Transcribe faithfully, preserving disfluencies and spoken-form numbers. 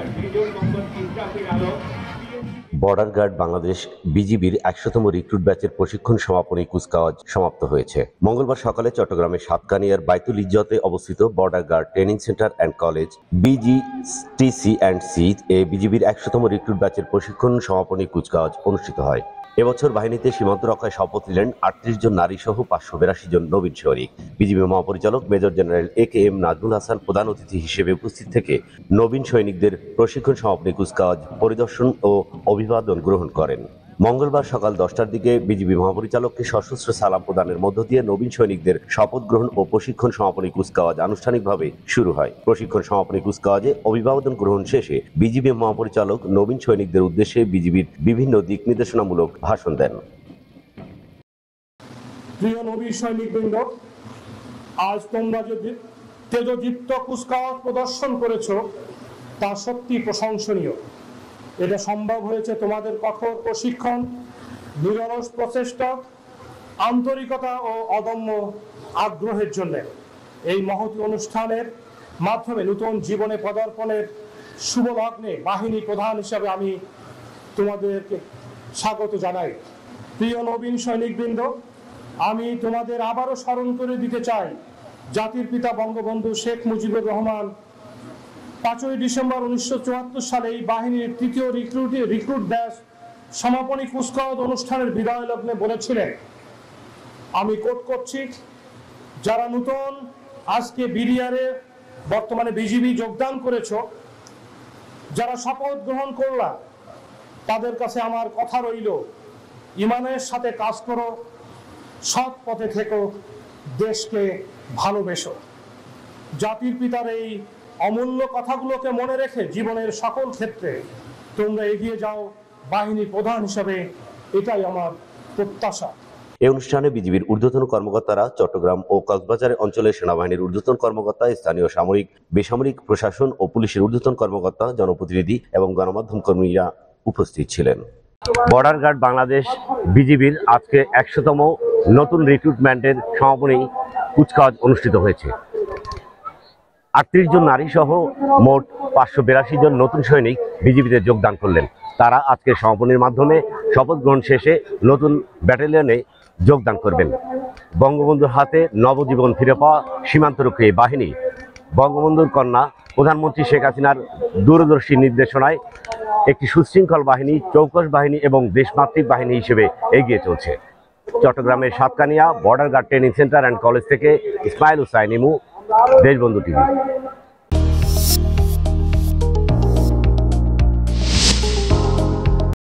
Border guard Bangladesh বিজিবির একশোতম recruit ব্যাচের প্রশিক্ষণ সমাপনী কুচকাওয়াজ সমাপ্ত হয়েছে। মঙ্গলবার সকালে চট্টগ্রামের সাতকানিয়ার বাইতুল ইজ্জতে অবস্থিত border guard training centre and college BGTC and C A বিজিবির একশোতম রিক্রুট ব্যাচের প্রশিক্ষণ সমাপনী কুচকাওয়াজ অনুষ্ঠিত হয়। এবছর বাহিনীতে সীমান্ত রক্ষায় শপথ নিলেন আটত্রিশ জন নারী সহ পাঁচশো বিরাশি জন নবীন সৈনিক। বিজিবি মহাপরিচালক major general A K M Nazmul Hasan প্রধান অতিথি হিসেবে উপস্থিত থেকে নবীন সৈনিকদের প্রশিক্ষণ সমাপনী কুচকাওয়াজ পরিদর্শন ও অভিবাদন গ্রহণ করেন। মঙ্গলবার সকাল দশটার দিকে বিজিবি মহাপরিচালককে সশস্ত্র সালাম প্রদানের মধ্য দিয়ে নবীন সৈনিকদের শপথ গ্রহণ ও প্রশিক্ষণ সমাপনী কুচকাওয়াজ আনুষ্ঠানিকভাবে শুরু হয়। প্রশিক্ষণ সমাপনী কুচকাওয়াজে অভিবাদন গ্রহণ শেষে বিজিবি মহাপরিচালক নবীন সৈনিকদের উদ্দেশ্যে বিজিবির বিভিন্ন দিক নির্দেশনামূলক ভাষণ দেন। প্রিয় নবীন সৈনিকবৃন্দ, আজ তোমরা যে তেজদীপ্ত কুচকাওয়াজ প্রদর্শন করেছ তা সত্যি প্রশংসনীয়। এটা সম্ভব হয়েছে তোমাদের কঠোর প্রশিক্ষণ, নিরলস প্রচেষ্টা, আন্তরিকতা ও অদম্য আগ্রহের জন্য। এই মহৎ অনুষ্ঠানের মাধ্যমে নতুন জীবনে পদার্পণের শুভ লগ্নে বাহিনী প্রধান হিসাবে আমি তোমাদেরকে স্বাগত জানাই। প্রিয় নবীন সৈনিকবৃন্দ, আমি তোমাদের আবারও স্মরণ করে দিতে চাই, জাতির পিতা বঙ্গবন্ধু শেখ মুজিবুর রহমান পাঁচই ডিসেম্বর উনিশশো চুয়াত্তর সালে এই বাহিনীর তৃতীয় রিক্রুট রিক্রুট ব্যাচ সমাপনী কুচকাওয়াজ অনুষ্ঠানের বিদায় লগ্নে বলেছিলেন, আমি কোট করছি, যারা নতুন আজকে বিডিআরে বর্তমানে বিজিবি যোগদান করেছ, যারা শপথ গ্রহণ করলা, তাদের কাছে আমার কথা রইল, ইমানের সাথে কাজ করো, সৎ পথে থেকো, দেশকে ভালোবেসো। জাতির পিতার এই অমূল্য কথাগুলোকে মনে রেখে জীবনের সকল ক্ষেত্রে তোমরা এগিয়ে যাও বাহিনী প্রধান হিসাবে, এটাই আমার প্রত্যাশা। এই অনুষ্ঠানে বিজিবির ঊর্ধ্বতন কর্মকর্তারা, চট্টগ্রাম ও কক্সবাজার অঞ্চলের সেনাবাহিনীর ঊর্ধ্বতন কর্মকর্তা, স্থানীয় সামরিক বেসামরিক প্রশাসন ও পুলিশের ঊর্ধ্বতন কর্মকর্তা, জনপ্রতিনিধি এবং গণমাধ্যম কর্মীরা উপস্থিত ছিলেন। বর্ডার গার্ড বাংলাদেশ বিজিবির আজকে একশোতম নতুন রিক্রুটমেন্টের সমাপনী কুচকাওয়াজ অনুষ্ঠিত হয়েছে। আটত্রিশ জন নারী সহ মোট পাঁচশো বিরাশি জন নতুন সৈনিক বিজিবিতে যোগদান করলেন। তারা আজকের সমাপনীর মাধ্যমে শপথ গ্রহণ শেষে নতুন ব্যাটালিয়নে যোগদান করবেন। বঙ্গবন্ধুর হাতে নবজীবন ফিরে পাওয়া সীমান্তরক্ষী বাহিনী বঙ্গবন্ধুর কন্যা প্রধানমন্ত্রী শেখ হাসিনার দূরদর্শী নির্দেশনায় একটি সুশৃঙ্খল বাহিনী, চৌকস বাহিনী এবং দেশমাতৃক বাহিনী হিসেবে এগিয়ে চলছে। চট্টগ্রামের Satkania border guard training centre and college থেকে ইসমাইল হুসাইন ইমু, দেশবন্ধু টিভি।